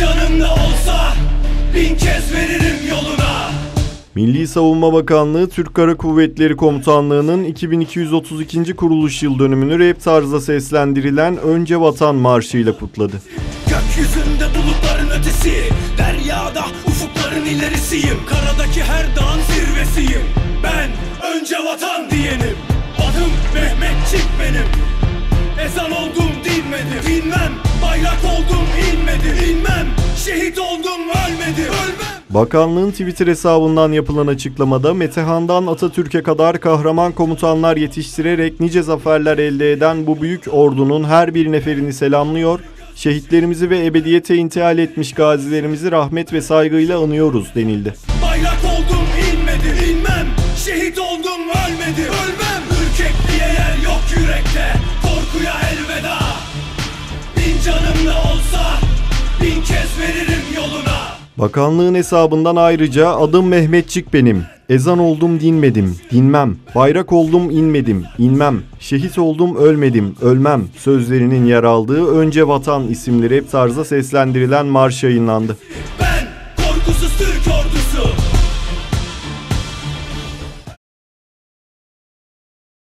canım da olsa 1000 kez veririm yoluna. Milli Savunma Bakanlığı Türk Kara Kuvvetleri Komutanlığı'nın 2232. kuruluş yıl dönümünü rap tarzda seslendirilen Önce Vatan Marşı ile kutladı. Gökyüzünde bulutların ötesi, deryada ufukların ilerisiyim. Karadaki her dağın zirvesiyim. Ben önce vatan diyenim. Adım Mehmetçik benim. Ezan oldum dinmedim. Dinmem, bayrak oldum inmedim. İnmem, şehit oldum ölmedim. Ölmem. Bakanlığın Twitter hesabından yapılan açıklamada Metehan'dan Atatürk'e kadar kahraman komutanlar yetiştirerek nice zaferler elde eden bu büyük ordunun her bir neferini selamlıyor, şehitlerimizi ve ebediyete intihal etmiş gazilerimizi rahmet ve saygıyla anıyoruz denildi. Bayrak oldum inmedim. İnmem, şehit oldum ölmedim. Ölmem, ürkek diye yer yok yürekte. Korkuya elveda. 1000 canım da olsa 1000 kez veririm yoluna. Bakanlığın hesabından ayrıca adım Mehmetçik benim, ezan oldum dinmedim, dinmem, bayrak oldum inmedim, inmem, şehit oldum ölmedim, ölmem sözlerinin yer aldığı Önce Vatan isimli rap tarzda seslendirilen marş yayınlandı. Ben korkusuz Türk ordusu.